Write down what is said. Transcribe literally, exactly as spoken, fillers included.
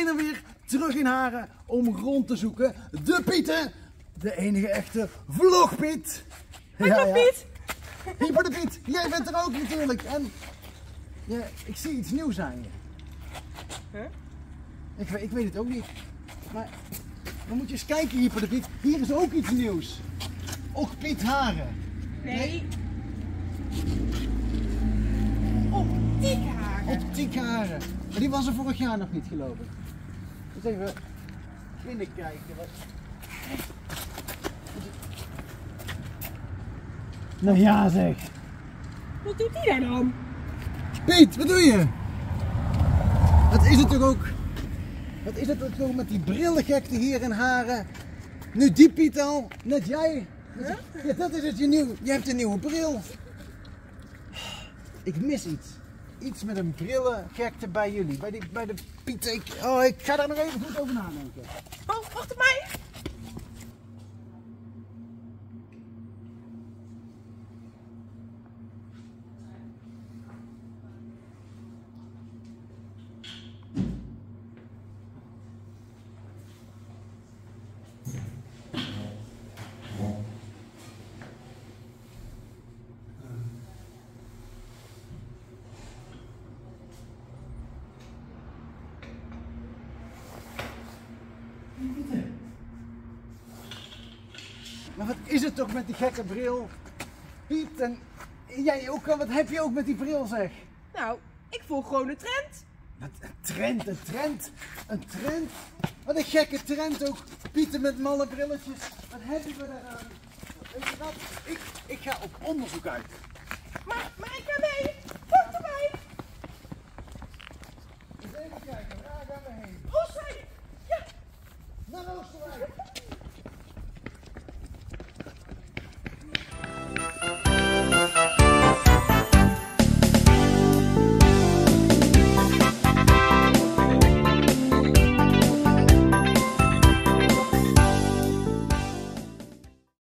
zijn er weer terug in Haren om rond te zoeken. De Pieten, de enige echte Vlogpiet. Hoi ja, Piet. Hyper de Piet, jij bent er ook natuurlijk. En ja, ik zie iets nieuws aan je. Huh? Ik, ik weet het ook niet. Maar dan moet je eens kijken, Hyper de Piet. Hier is ook iets nieuws. Och Piet Haren. Nee. Optiek Haren. Optiek Haren. Maar die was er vorig jaar nog niet, geloof ik. Dus even binnenkijken. Wat... Nou ja zeg. Wat doet die daar dan? Piet, wat doe je? Wat is het toch ook? Wat is het toch ook met die brillengekte hier in Haren? Nu die Piet al, net jij. Huh? Ja, dat is het, je, nieuw, je hebt een nieuwe bril. Ik mis iets. Iets met een brillengekte bij jullie, bij, die, bij de Piet. Ik, oh, ik ga daar nog even goed over nadenken. Oh, wacht op mij. Maar wat is het toch met die gekke bril? Piet, en jij ook al, wat heb je ook met die bril zeg? Nou, ik volg gewoon de trend. Wat, een trend, een trend, een trend? Wat een gekke trend ook. Pieten met malle brilletjes. Wat heb je daaraan? Weet je wat? Ik, ik ga op onderzoek uit. Maar, maar ik ga mee.